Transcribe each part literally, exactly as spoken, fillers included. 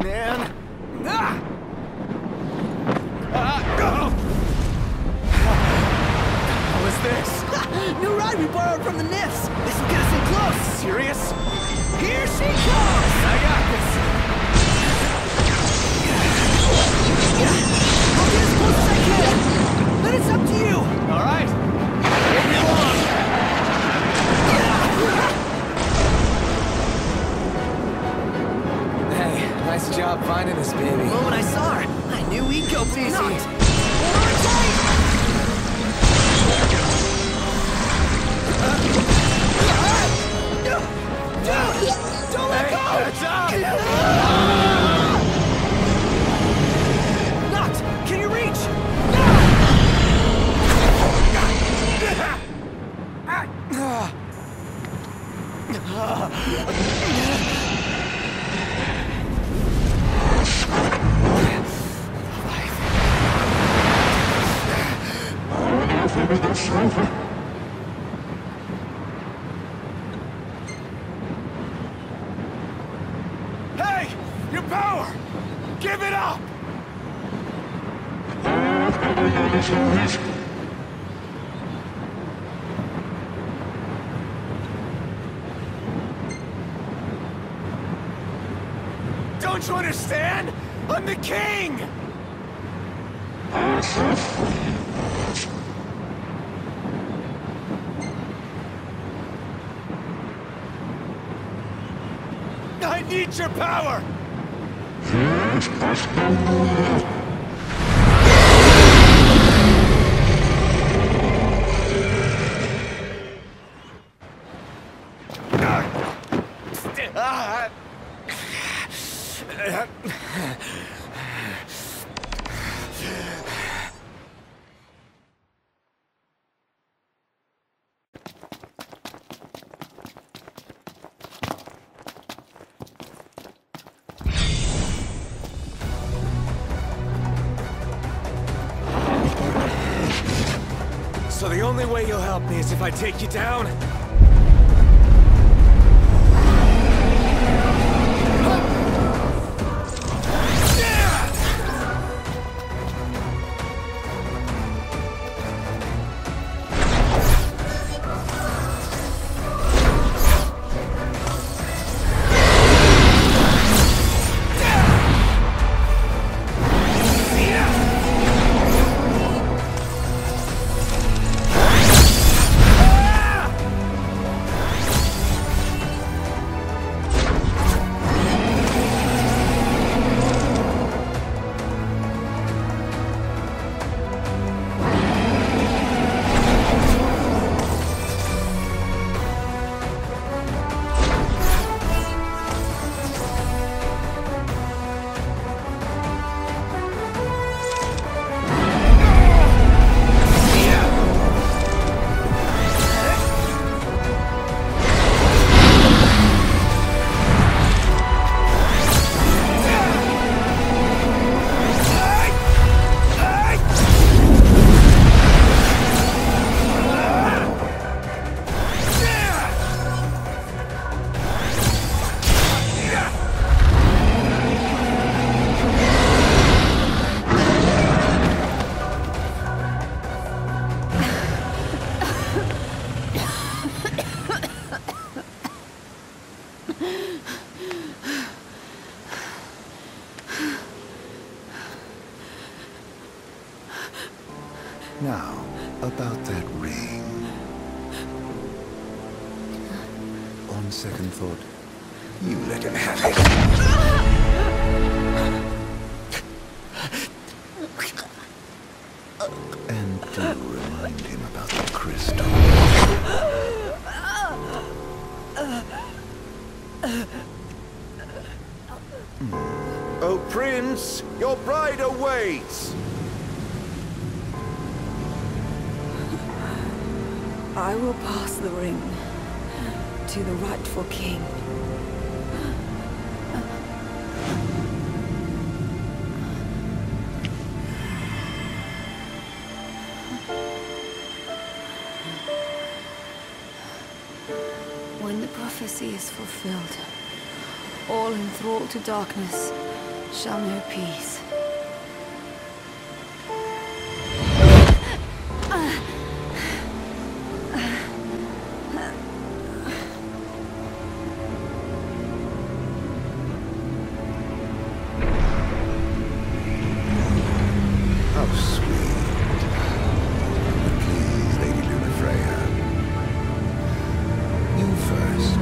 man. Ah! Ah! Oh! What was this? New ride we borrowed from the Nifs. This will get us in close. Serious? Here she comes! I got this. I'll get as close as I can. Then it's up to you. All right. Get me along. Hey, nice job finding this baby. The moment I saw her, I knew we'd go for Easy. Hold her tight. Don't let Hey, go! that's up. Noct, can you reach? Hey, your power! Give it up! Don't you understand? I'm the king! I need your power! Ah. So the only way you'll help me is if I take you down? Now, about that ring. On second thought, you let him have it. And do remind him about the crystal. Mm. Oh, Prince, your bride awaits! I will pass the ring to the rightful king. When the prophecy is fulfilled, all enthralled to darkness shall know peace. How sweet. But please, Lady Lunafreya. You first.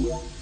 What?